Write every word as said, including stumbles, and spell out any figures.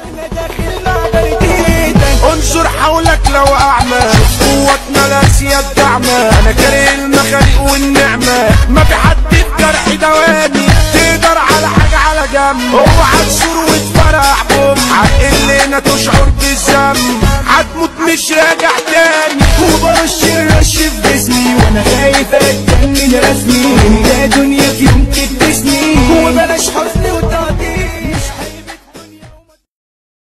انا داخل لعبة جديدة. انظر حولك لو اعمى، قوتنا الاسياد دعمة. انا كاره المخاليق والنعمة، ما في حد في جرحي دواني تقدر على حاجة على جنب. اوعى تشور وتفرح بوم، عقلنا تشعر بالذنب، هتموت مش راجع تاني. وبرش الرش في جسمي وانا خايف اتجنن رسمي. يا دنيا